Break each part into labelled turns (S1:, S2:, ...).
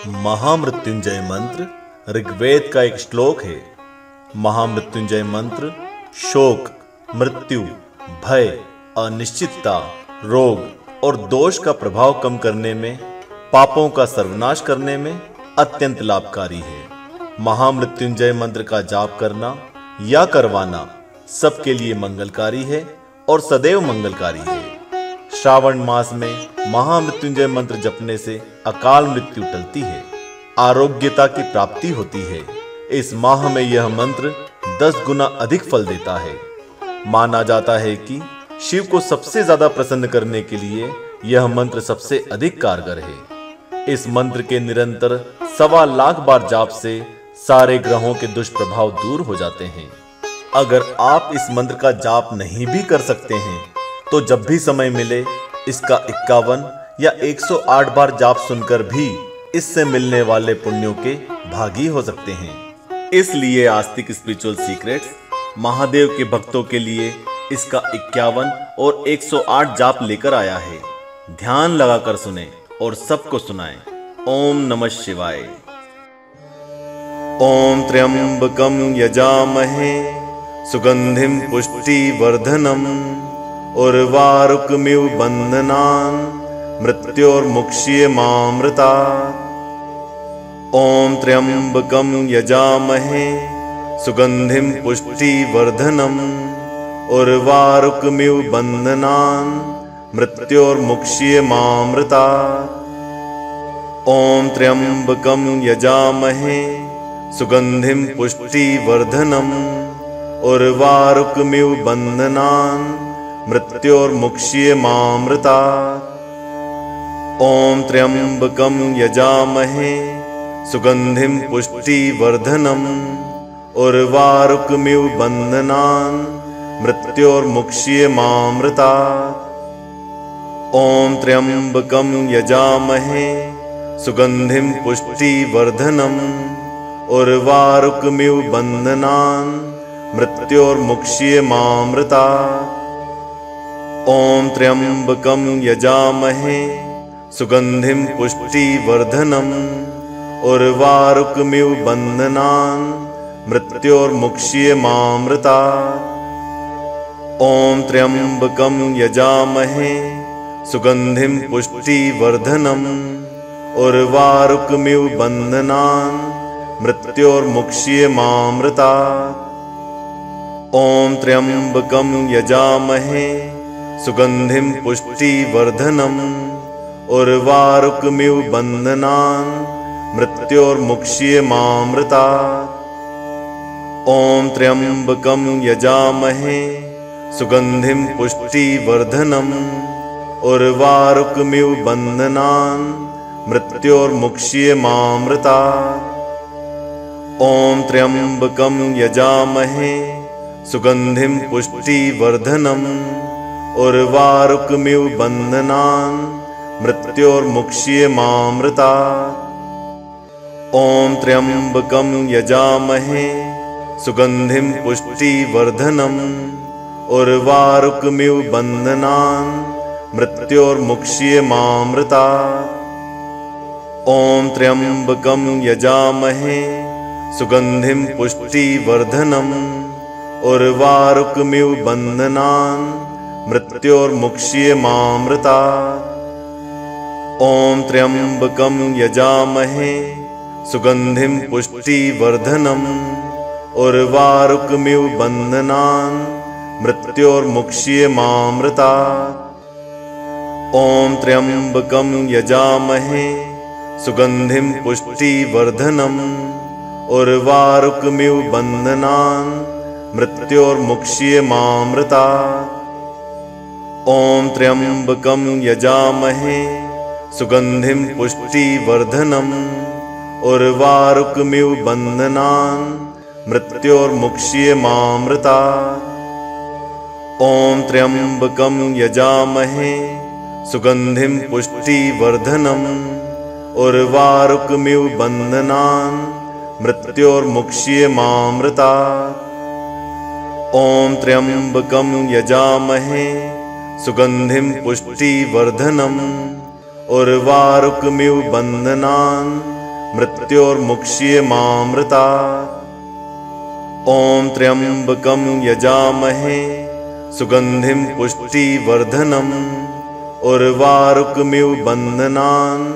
S1: महामृत्युंजय मंत्र ऋग्वेद का एक श्लोक है। महामृत्युंजय मंत्र शोक, मृत्यु, भय, अनिश्चितता, रोग और दोष का प्रभाव कम करने में, पापों का सर्वनाश करने में अत्यंत लाभकारी है। महामृत्युंजय मंत्र का जाप करना या करवाना सबके लिए मंगलकारी है और सदैव मंगलकारी है। श्रावण मास में महामृत्युंजय मंत्र जपने से अकाल मृत्यु टलती है, आरोग्यता की प्राप्ति होती है। इस माह में यह मंत्र 10 गुना अधिक फल देता है। माना जाता है कि शिव को सबसे ज्यादा प्रसन्न करने के लिए यह मंत्र सबसे अधिक कारगर है। इस मंत्र के निरंतर 1.25 लाख बार जाप से सारे ग्रहों के दुष्प्रभाव दूर हो जाते हैं। अगर आप इस मंत्र का जाप नहीं भी कर सकते हैं तो जब भी समय मिले इसका 51 या 108 बार जाप सुनकर भी इससे मिलने वाले पुण्यों के भागी हो सकते हैं। इसलिए आस्तिक स्पिरिचुअल सीक्रेट्स महादेव के भक्तों के लिए इसका 51 और 108 जाप लेकर आया है। ध्यान लगाकर सुने और सबको सुनाएं। ओम नमः शिवाय। ओम त्र्यंबकं यजामहे सुगंधिं पुष्टिवर्धनम् उर्वारुकमिव बन्धनान् मृत्योर्मुक्ष्यमामृतात्। ओम त्र्यंबकं यजामहे सुगंधिं पुष्टिवर्धनम् उर्वारुकमिव बन्धनान् मृत्योर्मुक्ष्यमामृतात्। ओम त्र्यंबकं यजामहे सुगंधिं पुष्टिवर्धनम् उर्वारुकमिव बन्धनान् मृत्योर्मुक्ष्यमामृतात्। ओम त्र्यंबकं यजामहे सुगंधिं पुष्टिवर्धनम् उर्वारुकमिव बन्धनान् मृत्योर्मुक्ष्यमामृतात्। ओम त्र्यंबकं यजामहे सुगंधिं पुष्टिवर्धनम् उर्वारुकमिव बन्धनान् मृत्योर्मुक्ष्यमामृतात्। ओम त्र्यंबकं यजामहे सुगंधिं पुष्टिवर्धनम् उर्वारुकमिव बन्धनान् मृत्योर्मुक्ष्यमामृतात्। ओम त्र्यंबकं यजामहे सुगंधिं पुष्टिवर्धनम् उर्वारुकमिव बन्धनान् मृत्योर्मुक्ष्यमामृतात्। ओम त्र्यंबकं यजामहे सुगंधिं पुष्टिवर्धनम् उर्वारुकमिव बन्धनान् मृत्योर्मुक्ष्यमामृतात्। ओम त्र्यंबकं यजामहे सुगंधिं पुष्टिवर्धनम् उर्वारुकमिव बन्धनान् मृत्योर्मुक्ष्यमामृतात्। ओम त्र्यंबकं यजामहे सुगंधिं पुष्टिवर्धनम् उर्वारुकमिव बन्धनान् मृत्योर्मुक्ष्यमामृतात्। ओम त्र्यंबकं यजामहे सुगंधिं पुष्टिवर्धनम् उर्वारुकमिव बन्धनान् मृत्योर्मुक्ष्यमामृतात्। ओम त्र्यंबकं यजामहे सुगंधिं पुष्टिवर्धनम् उर्वारुकमिव बन्धनान् मृत्योर्मुक्ष्यमामृतात्। ओम त्र्यंबकं यजामहे सुगंधिं पुष्टिवर्धनम् उर्वारुकमिव बन्धनान् मृत्योर्मुक्ष्यमामृतात्। ओम त्र्यंबकं यजामहे सुगंधिं पुष्टिवर्धनम् उर्वारुकमिव बन्धनान् मृत्योर्मुक्ष्यमामृतात्। ओम त्र्यंबकं यजामहे सुगंधिं पुष्टिवर्धनम् उर्वारुकमिव बन्धनान् मृत्योर्मुक्ष्यमामृतात्। ओम त्र्यंबकं यजामहे सुगंधिं पुष्टिवर्धनम् उर्वारुकमिव बन्धनान् मृत्योर्मुक्ष्यमामृतात्। ओम त्र्यंबकं यजामहे सुगंधिं पुष्टिवर्धनम् उर्वारुकमिव बन्धनान् मृत्योर्मुक्ष्येमामृतात्। ॐ त्र्यम्बकं यजामहे सुगन्धिं पुष्टिवर्धनम् उर्वारुकमिव बन्धनान्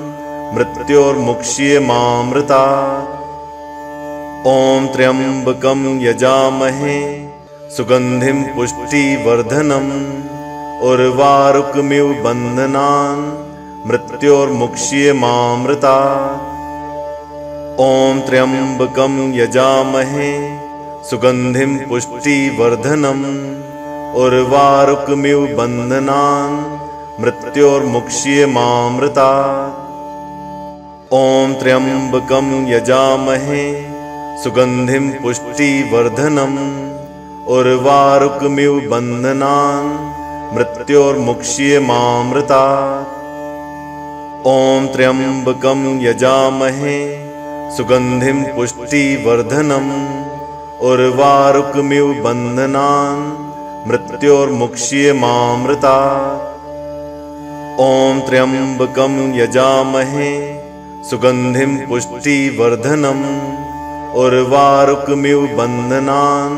S1: मृत्योर्मुक्ष्येमामृतात्। ॐ त्र्यम्बकं यजामहे सुगन्धिं पुष्टिवर्धनम् उर्वारुकमिव बन्धनान् मृत्योर्मुक्ष्येमामृतात्। ॐ त्र्यम्बकं यजामहे सुगन्धिं पुष्टिवर्धनम् उर्वारुकमिव बन्धनान् मृत्योर्मुक्ष्येमामृतात्। ॐ त्र्यम्बकं यजामहे सुगन्धिं पुष्टिवर्धनम् उर्वारुकमिव बन्धनान् मृत्योर्मुक्ष्येमामृतात्। ॐ त्र्यम्बकं यजामहे सुगन्धिं पुष्टिवर्धनम् उर्वारुकमिव बन्धनान् मृत्योर्मुक्ष्येमामृतात्। ॐ त्र्यम्बकं यजामहे सुगन्धिं पुष्टिवर्धनम् उर्वारुकमिव बन्धनान्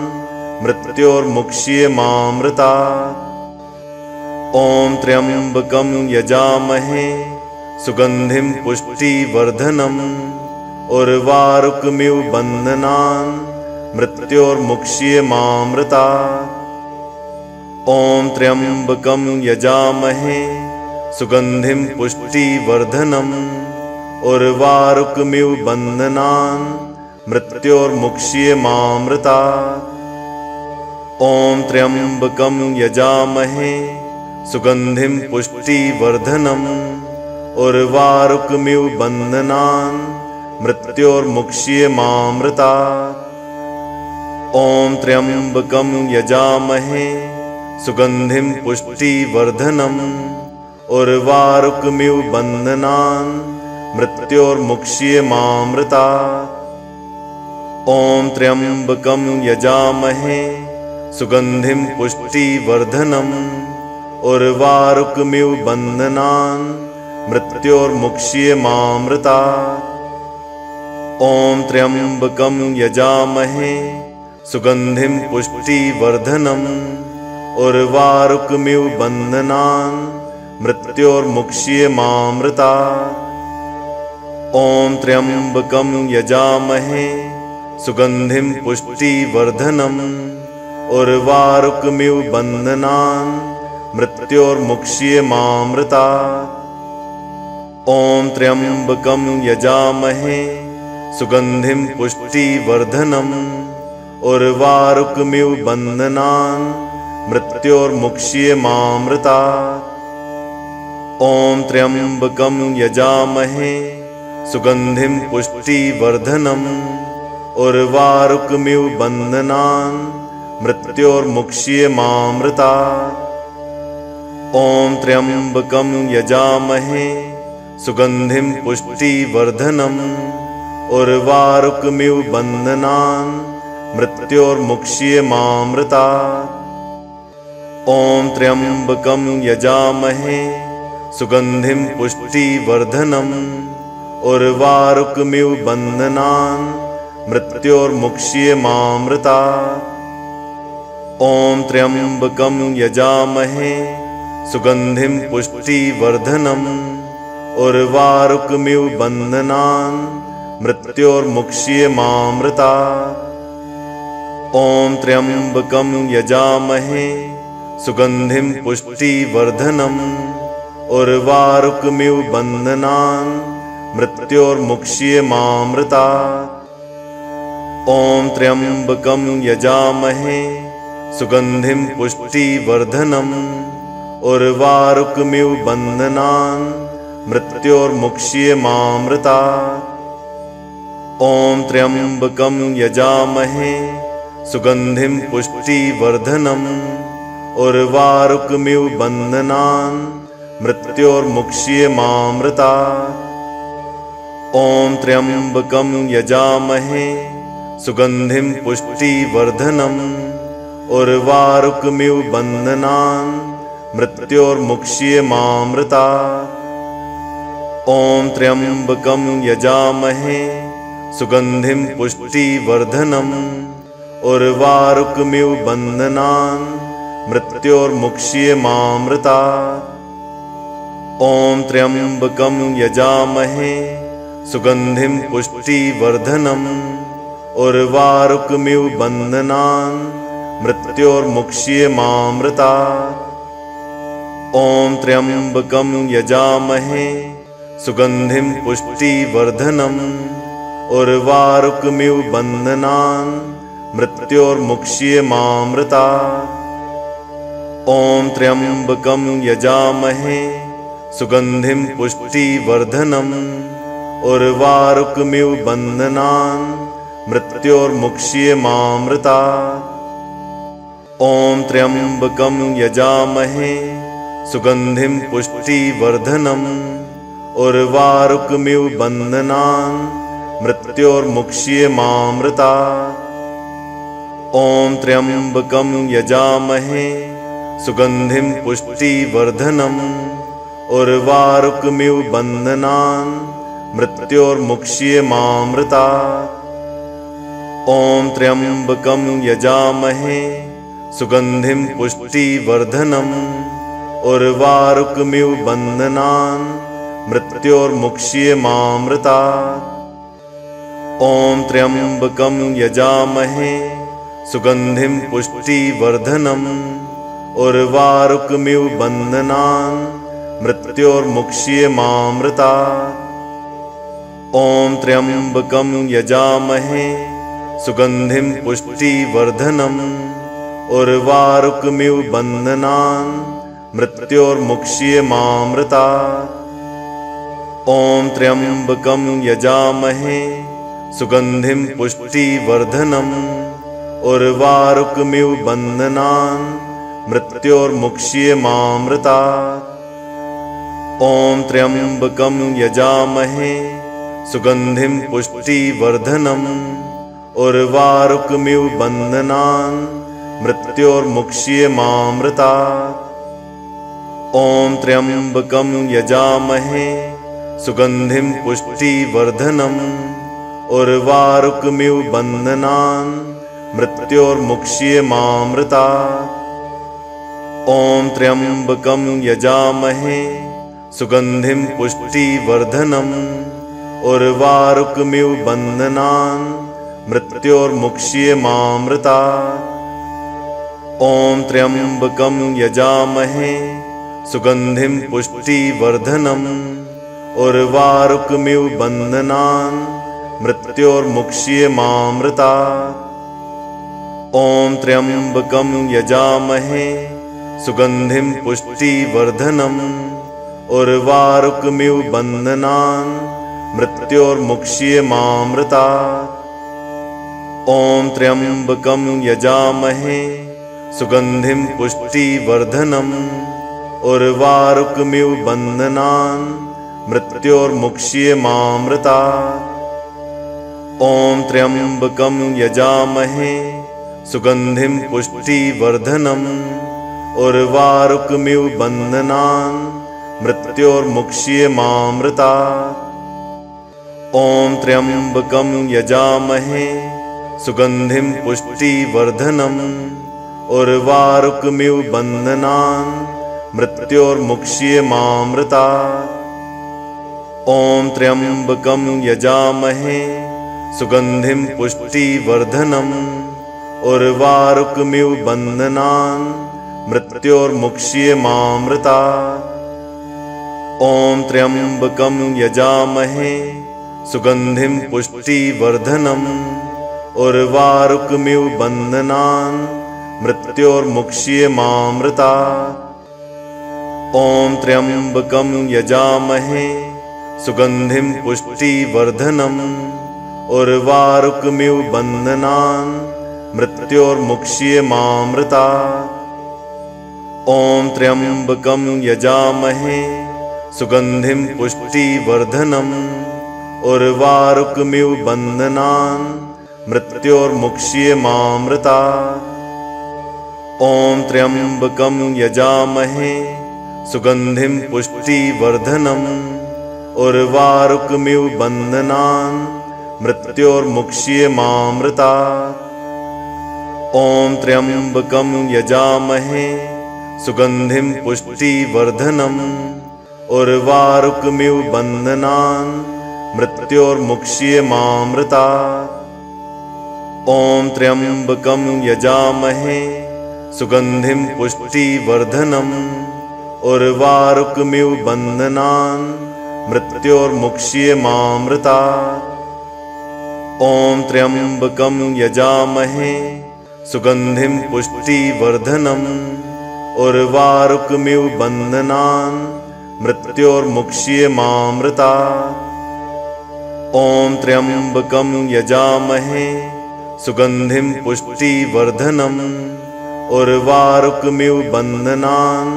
S1: मृत्योर्मुक्ष्येमामृतात्। ॐ त्र्यम्बकं यजामहे सुगन्धिं पुष्टिवर्धनम् उर्वारुकमिव बन्धनान् मृत्योर्मुक्ष्येमामृतात्। ॐ त्र्यम्बकं यजामहे सुगन्धिं पुष्टिवर्धनम् उर्वारुकमिव बन्धनान् मृत्योर्मुक्ष्येमामृतात्। ॐ त्र्यम्बकं यजामहे सुगन्धिं पुष्टिवर्धनम् उर्वारुकमिव बन्धनान् मृत्योर्मुक्ष्येमामृतात्। ॐ त्र्यम्बकं यजामहे सुगन्धिं पुष्टिवर्धनम् उर्वारुकमिव बन्धनान् मृत्योर्मुक्ष्येमामृतात्। ॐ त्र्यम्बकं यजामहे सुगन्धिं पुष्टिवर्धनम् उर्वारुकमिव बन्धनान् मृत्योर्मुक्ष्येमामृतात्। ॐ त्र्यम्बकं यजामहे सुगन्धिं पुष्टिवर्धनम् उर्वारुकमिव बन्धनान् मृत्योर्मुक्ष्येमामृतात्। ॐ त्र्यम्बकं यजामहे सुगन्धिं पुष्टिवर्धनम् उर्वारुकमिव बन्धनान् मृत्योर्मुक्ष्येमामृतात्। ॐ त्र्यम्बकं यजामहे सुगन्धिं पुष्टिवर्धनम् उर्वारुकमिव बन्धनान् मृत्योर्मुक्ष्येमामृतात्। ॐ त्र्यम्बकं यजामहे सुगन्धिं पुष्टिवर्धनम् उर्वारुकमिव बन्धनान् मृत्योर्मुक्ष्येमामृतात्। ॐ त्र्यम्बकं यजामहे सुगन्धिं पुष्टिवर्धनम् उर्वारुकमिव बन्धनान् मृत्योर्मुक्ष्येमामृतात्। ॐ त्र्यम्बकं यजामहे सुगन्धिं पुष्टिवर्धनम् उर्वारुकमिव बन्धनान् मृत्योर्मुक्ष्येमामृतात्। ॐ त्र्यम्बकं यजामहे सुगन्धिं पुष्टिवर्धनम् उर्वारुकमिव बन्धनान् मृत्योर्मुक्ष्येमामृतात्। ॐ त्र्यम्बकं यजामहे सुगन्धिं पुष्टिवर्धनम् उर्वारुकमिव बन्धनान् मृत्योर्मुक्ष्येमामृतात्। ॐ त्र्यम्बकं यजामहे सुगन्धिं पुष्टिवर्धनम् उर्वारुकमिव बन्धनान् मृत्योर्मुक्ष्येमामृतात्। ॐ त्र्यम्बकं यजामहे सुगन्धिं पुष्टिवर्धनम् उर्वारुकमिव बन्धनान् मृत्योर्मुक्ष्येमामृतात्। ॐ त्र्यम्बकं यजामहे सुगन्धिं पुष्टिवर्धनम् उर्वारुकमिव बन्धनान् मृत्योर्मुक्ष्येमामृतात्। ॐ त्र्यम्बकं यजामहे सुगन्धिं पुष्टिवर्धनम् उर्वारुकमिव बन्धनान् मृत्योर्मुक्ष्यमामृतात्। ॐ त्र्यम्बकं यजामहे सुगन्धिं पुष्टिवर्धनम् उर्वारुकमिव बन्धनान् मृत्योर्मुक्ष्यमामृतात्। ॐ त्र्यम्बकं यजामहे सुगन्धिं पुष्टिवर्धनम् उर्वारुकमिव बन्धनान् मृत्योर्मुक्ष्यमामृतात्। ॐ त्र्यम्बकं यजामहे सुगन्धिं पुष्टिवर्धनम् उर्वारुकमिव बन्धनान् मृत्योर्मुक्ष्यमामृतात्। ॐ त्र्यम्बकं यजामहे सुगन्धिं पुष्टिवर्धनम् उर्वारुकमिव बन्धनान् मृत्योर्मुक्ष्यमामृतात्। ॐ त्र्यम्बकं यजामहे सुगन्धिं पुष्टिवर्धनम् उर्वारुकमिव बन्धनान् मृत्योर्मुक्ष्यमामृतात्। ॐ त्र्यम्बकं यजामहे सुगन्धिं पुष्टिवर्धनम् उर्वारुकमिव बन्धनान् मृत्योर्मुक्ष्यमामृतात्। ॐ त्र्यम्बकं यजामहे सुगन्धिं पुष्टिवर्धनम् उर्वारुकमिव बन्धनान् मृत्योर्मुक्ष्यमामृतात्। ॐ त्र्यम्बकं यजामहे सुगन्धिं पुष्टिवर्धनम् उर्वारुकमिव बन्धनान् मृत्योर्मुक्ष्यमामृतात्। ॐ त्र्यम्बकं यजामहे सुगन्धिं पुष्टिवर्धनम् उर्वारुकमिव बन्धनान् मृत्योर्मुक्ष्यमामृतात्। ॐ त्र्यम्बकं यजामहे सुगन्धिं पुष्टिवर्धनम् उर्वारुकमिव बन्धनान् मृत्योर्मुक्ष्यमामृतात्। ॐ त्र्यम्बकं यजामहे सुगन्धिं पुष्टिवर्धनम् उर्वारुकमिव बन्धनान् मृत्योर्मुक्ष्यमामृतात्। ॐ त्र्यम्बकं यजामहे सुगन्धिं पुष्टिवर्धनम् उर्वारुकमिव बन्धनान् मृत्योर्मुक्ष्यमामृतात्। ॐ त्र्यम्बकं यजामहे सुगन्धिं पुष्टिवर्धनम् उर्वारुकमिव बन्धनान् मृत्योर्मुक्ष्यमामृतात्। ॐ त्र्यम्बकं यजामहे सुगन्धिं पुष्टिवर्धनम् उर्वारुकमिव बन्धनान् मृत्योर्मुक्ष्यमामृतात्। ॐ त्र्यम्बकं यजामहे सुगन्धिं पुष्टिवर्धनम् उर्वारुकमिव बन्धनान् मृत्योर्मुक्ष्यमामृतात्। ॐ त्र्यम्बकं यजामहे सुगन्धिं पुष्टिवर्धनम् उर्वारुकमिव बन्धनान् मृत्योर्मुक्ष्यमामृतात्। ॐ त्र्यम्बकं यजामहे सुगन्धिं पुष्टिवर्धनम् उर्वारुकमिव बन्धनान् मृत्योर्मुक्ष्यमामृतात्। ॐ त्र्यम्बकं यजामहे सुगन्धिं पुष्टिवर्धनम् उर्वारुकमिव बन्धनान् मृत्योर्मुक्ष्यमामृतात्। ॐ त्र्यम्बकं यजामहे सुगन्धिं पुष्टिवर्धनम् उर्वारुकमिव बन्धनान् मृत्योर्मुक्ष्यमामृतात्। ॐ त्र्यम्बकं यजामहे सुगन्धिं पुष्टिवर्धनम् उर्वारुकमिव बन्धनान् मृत्योर्मुक्ष्यमामृतात्। ॐ त्र्यम्बकं यजामहे सुगन्धिं पुष्टिवर्धनम् उर्वारुकमिव बन्धनान् मृत्योर्मुक्ष्यमामृतात्। ॐ त्र्यम्बकं यजामहे सुगन्धिं पुष्टिवर्धनम् उर्वारुकमिव बन्धनान् मृत्योर्मुक्ष्यमामृतात्। ॐ त्र्यम्बकं यजामहे सुगन्धिं पुष्टिवर्धनम् उर्वारुकमिव बन्धनान् मृत्योर्मुक्ष्यमामृतात्। ॐ त्र्यम्बकं यजामहे सुगन्धिं पुष्टिवर्धनम् उर्वारुकमिव बन्धनान् मृत्योर्मुक्ष्यमामृतात्। ॐ त्र्यम्बकं यजामहे सुगन्धिं पुष्टिवर्धनम् उर्वारुकमिव बन्धनान् मृत्योर्मुक्ष्यमामृतात्। ॐ त्र्यम्बकं यजामहे सुगन्धिं पुष्टिवर्धनम् उर्वारुकमिव बन्धनान्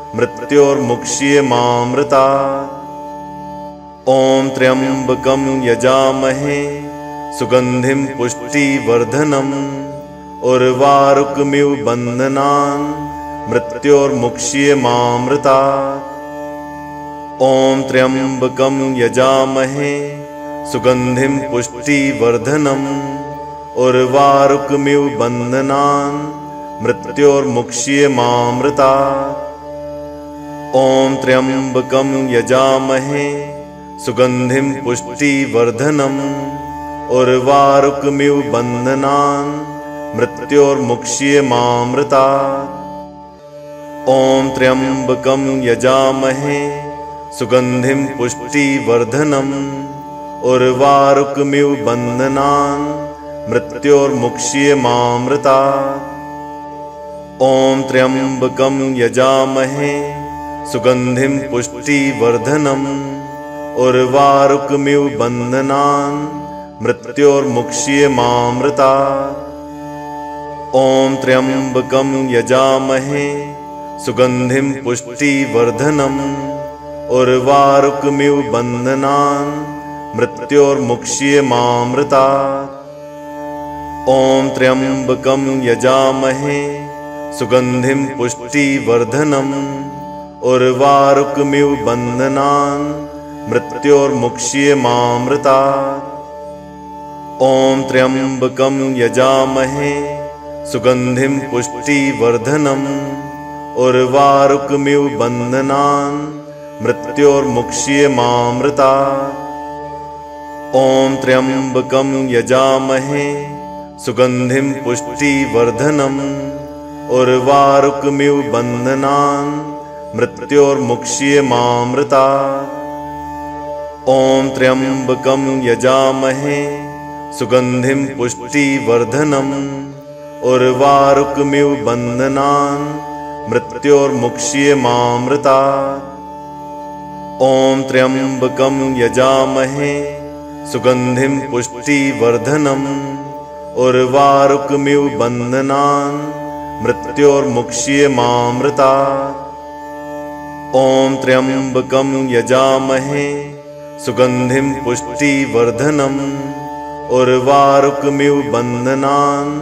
S1: मृत्योर्मुक्ष्यमामृतात्। ॐ त्र्यम्बकं यजामहे सुगन्धिं पुष्टिवर्धनम् उर्वारुकमिव बन्धनान् मृत्योर्मुक्ष्यमामृतात्। ॐ त्र्यम्बकं यजामहे सुगन्धिं पुष्टिवर्धनम् उर्वारुकमिव बन्धनान् मृत्योर्मुक्ष्यमामृतात्। ॐ त्र्यम्बकं यजामहे सुगन्धिं पुष्टिवर्धनम् उर्वारुकमिव बन्धनान् मृत्योर्मुक्ष्यमामृतात्। ॐ त्र्यम्बकं यजामहे सुगन्धिं पुष्टिवर्धनम् उर्वारुकमिव बन्धनान् मृत्योर्मुक्ष्यमामृतात्। ॐ त्र्यम्बकं यजामहे सुगन्धिं पुष्टिवर्धनम् उर्वारुकमिव बन्धनान् मृत्योर्मुक्ष्यमामृतात्। ॐ त्र्यम्बकं यजामहे सुगन्धिं पुष्टिवर्धनम् उर्वारुकमिव बन्धनान् मृत्योर्मुक्ष्यमामृतात्। ॐ त्र्यम्बकं यजामहे सुगन्धिं पुष्टिवर्धनम् उर्वारुकमिव बन्धनान् मृत्योर्मुक्ष्यमामृतात्। ॐ त्र्यम्बकं यजामहे सुगन्धिं पुष्टिवर्धनम् उर्वारुकमिव बन्धनान् मृत्योर्मुक्ष्यमामृतात्। ॐ त्र्यम्बकं यजामहे सुगन्धिं पुष्टिवर्धनम् उर्वारुकमिव बन्धनान् मृत्योर्मुक्ष्यमामृतात्। ॐ त्र्यम्बकं यजामहे सुगन्धिं पुष्टिवर्धनम् उर्वारुकमिव बन्धनान् मृत्योर्मुक्ष्यमामृतात्। ॐ त्र्यम्बकं यजामहे सुगन्धिं पुष्टिवर्धनम् उर्वारुकमिव बन्धनान् मृत्योर्मुक्ष्यमामृतात्। ॐ त्र्यम्बकं यजामहे सुगन्धिं पुष्टिवर्धनम् उर्वारुकमिव बन्धनान्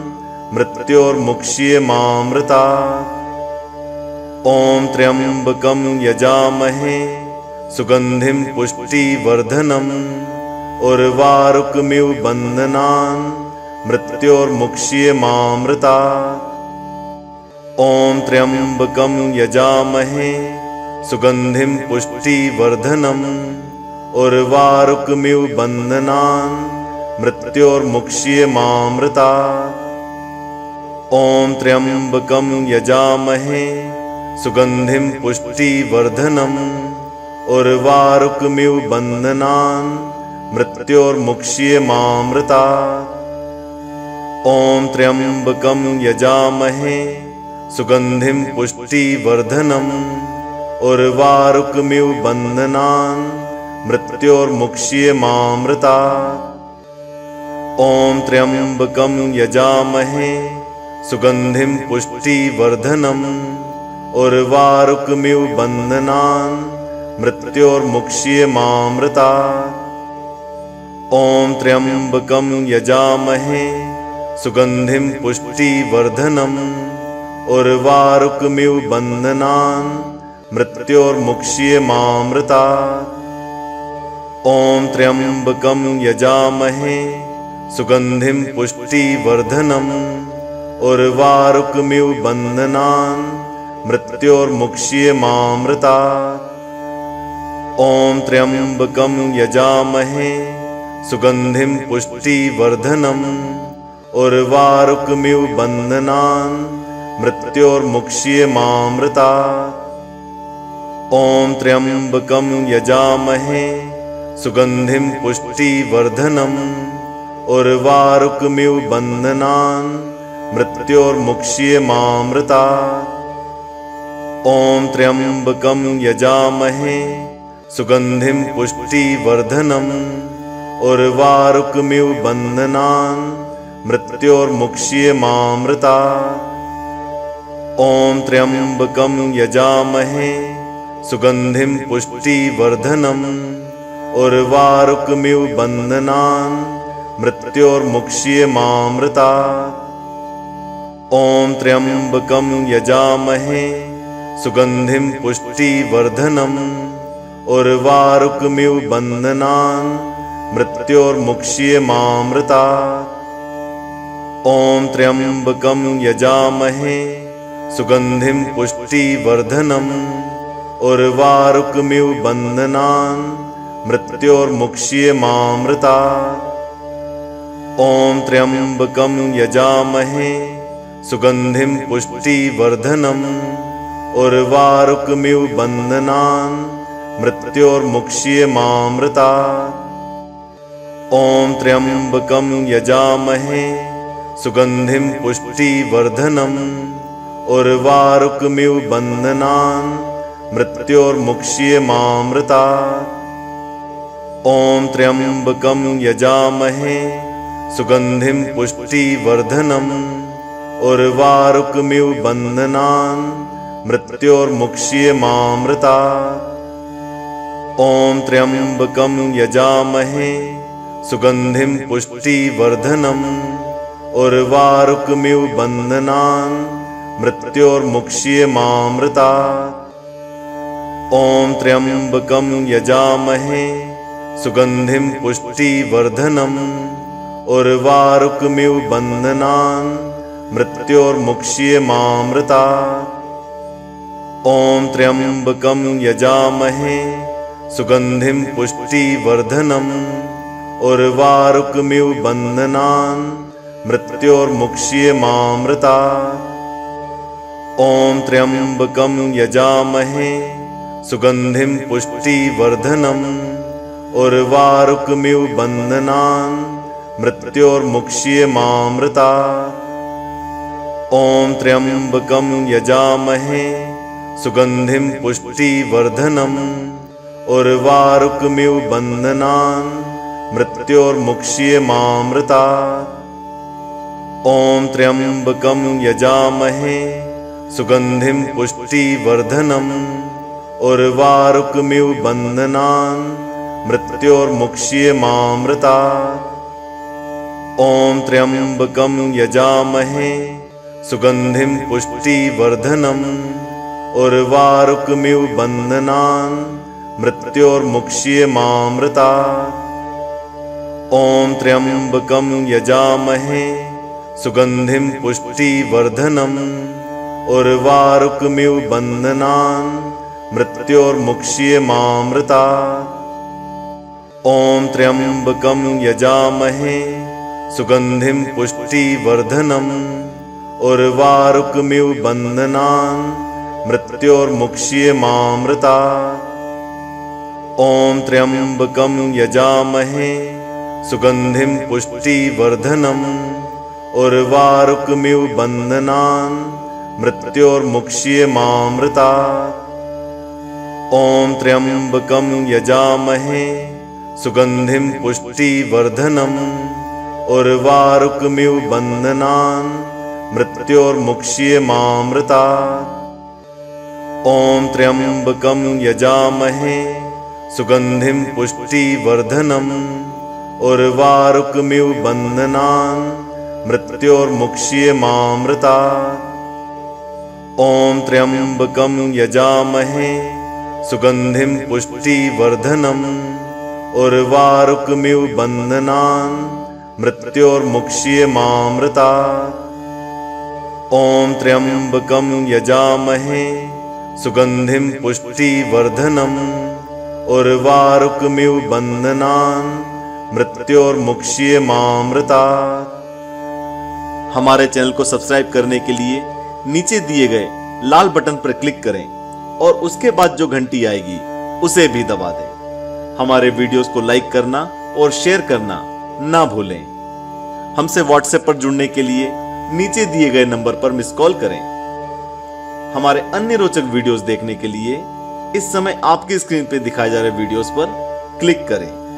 S1: मृत्योर्मुक्ष्यमामृतात्। ॐ त्र्यम्बकं यजामहे सुगन्धिं पुष्टिवर्धनम् उर्वारुकमिव बन्धनान् मृत्योर्मुक्ष्यमामृतात्। ॐ त्र्यम्बकं यजामहे सुगन्धिं पुष्टिवर्धनम् उर्वारुकमिव बन्धनान् मृत्योर्मुक्ष्यमामृतात्। ॐ त्र्यम्बकं यजामहे सुगन्धिं पुष्टिवर्धनम् उर्वारुकमिव बन्धनान् मृत्योर्मुक्ष्यमामृतात्। ॐ त्र्यम्बकं यजामहे सुगन्धिं पुष्टिवर्धनम् उर्वारुकमिव बन्धनान् मृत्योर्मुक्ष्यमामृतात्। ॐ त्र्यम्बकं यजामहे सुगन्धिं पुष्टिवर्धनम् उर्वारुकमिव बन्धनान् मृत्योर्मुक्ष्यमामृतात्। ॐ त्र्यम्बकं यजामहे सुगन्धिं पुष्टिवर्धनम् उर्वारुकमिव बन्धनान् मृत्योर्मुक्ष्यमामृतात्। ॐ त्र्यम्बकं यजामहे सुगन्धिं पुष्टिवर्धनम् उर्वारुकमिव बन्धनान् मृत्योर्मुक्ष्यमामृतात्। ॐ त्र्यम्बकं यजामहे सुगन्धिं पुष्टिवर्धनम् उर्वारुकमिव बन्धनान् मृत्योर्मुक्ष्यमामृतात्। ॐ त्र्यम्बकं यजामहे सुगन्धिं पुष्टिवर्धनम् उर्वारुकमिव बन्धनान् मृत्योर्मुक्ष्यमामृतात्। ॐ त्र्यम्बकं यजामहे सुगन्धिं पुष्टिवर्धनम् उर्वारुकमिव बन्धनान् मृत्योर्मुक्ष्यमामृतात्। ॐ त्र्यम्बकं यजामहे सुगन्धिं पुष्टिवर्धनम् उर्वारुकमिव बन्धनान् मृत्योर्मुक्ष्यमामृतात्। ॐ त्र्यम्बकं यजामहे सुगन्धिं पुष्टिवर्धनम् उर्वारुकमिव बन्धनान् मृत्योर्मुक्ष्यमामृतात्। ॐ त्र्यम्बकं यजामहे सुगन्धिं पुष्टिवर्धनम् उर्वारुकमिव बन्धनान् मृत्योर्मुक्ष्यमामृतात्। ॐ त्र्यम्बकं यजामहे सुगन्धिं पुष्टिवर्धनम् उर्वारुकमिव बन्धनान् मृत्योर्मुक्ष्यमामृतात्। ॐ त्र्यम्बकं यजामहे सुगन्धिं पुष्टिवर्धनम् उर्वारुकमिव बन्धनान् मृत्योर्मुक्ष्यमामृतात्। ॐ त्र्यम्बकं यजामहे सुगन्धिं पुष्टिवर्धनम् उर्वारुकमिव बन्धनान् मृत्योर्मुक्ष्यमामृतात्। ॐ त्र्यम्बकं यजामहे सुगन्धिं पुष्टिवर्धनम् उर्वारुकमिव बन्धनान् मृत्योर्मुक्ष्यमामृतात्। ॐ त्र्यम्बकं यजामहे सुगन्धिं पुष्टिवर्धनम् उर्वारुकमिव बन्धनान् मृत्योर्मुक्ष्यमामृतात्। ॐ त्र्यम्बकं यजामहे सुगन्धिं पुष्टिवर्धनम् उर्वारुकमिव बन्धनान् मृत्योर्मुक्ष्यमामृतात्। ॐ त्र्यम्बकं यजामहे सुगन्धिं पुष्टिवर्धनम् उर्वारुकमिव बन्धनान् मृत्योर्मुक्ष्यमामृतात्। ॐ त्र्यम्बकं यजामहे सुगन्धिं पुष्टिवर्धनम् उर्वारुकमिव बन्धनान् मृत्योर्मुक्ष्यमामृतात्। ॐ त्र्यम्बकं यजामहे सुगन्धिं पुष्टिवर्धनम् उर्वारुकमिव बन्धनान् मृत्योर्मुक्ष्यमामृतात्। ॐ त्र्यम्बकं यजामहे सुगन्धिं पुष्टिवर्धनम् उर्वारुकमिव बन्धनान् मृत्योर्मुक्ष्यमामृतात्। ॐ त्र्यम्बकं यजामहे सुगन्धिं पुष्टिवर्धनम् उर्वारुकमिव बन्धनान् मृत्योर्मुक्ष्यमामृतात्। ॐ त्र्यम्बकं यजामहे सुगन्धिं पुष्टिवर्धनम् उर्वारुकमिव बन्धनान् मृत्योर्मुक्ष्यमामृतात्। ॐ त्र्यम्बकं यजामहे सुगन्धिं पुष्टिवर्धनम् उर्वारुकमिव बन्धनान् मृत्योर्मुक्ष्यमामृतात्। ॐ त्र्यम्बकं यजामहे सुगन्धिं पुष्टिवर्धनम् उर्वारुकमिव बन्धनान् मृत्योर्मुक्ष्यमामृतात्। ॐ त्र्यम्बकं यजामहे सुगन्धिं पुष्टिवर्धनम् उर्वारुकमिव बन्धनान् मृत्योर्मुक्ष्यमामृतात्। ॐ त्र्यम्बकं यजामहे सुगन्धिं पुष्टिवर्धनम् उर्वारुकमिव बन्धनान् मृत्योर्मुक्ष्यमामृतात्। ओम त्र्यंबकं यजामहे सुगंधिं पुष्टिवर्धनम् उर्वारुकमिव बन्धनान् मृत्योर्मुक्ष्यमामृतात्। हमारे चैनल को सब्सक्राइब करने के लिए नीचे दिए गए लाल बटन पर क्लिक करें और उसके बाद जो घंटी आएगी उसे भी दबा दें। हमारे वीडियोस को लाइक करना और शेयर करना ना भूलें। हमसे व्हाट्सएप पर जुड़ने के लिए नीचे दिए गए नंबर पर मिस कॉल करें। हमारे अन्य रोचक वीडियोस देखने के लिए इस समय आपकी स्क्रीन पर दिखाए जा रहे वीडियोस पर क्लिक करें।